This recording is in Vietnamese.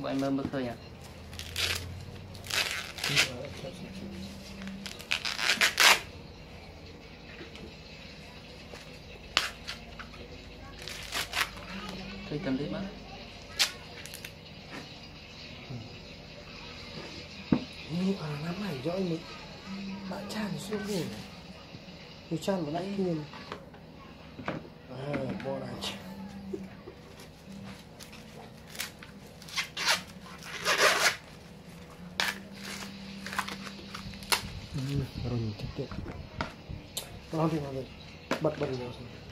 bọn em mơ khơi nhỉ. Thôi cầm đi má. Ini orang nama hijau ini. Pak Chan sungguh. Chan mana ini? Bola aja. Baru nyicip deh. Nanti bật bật vào.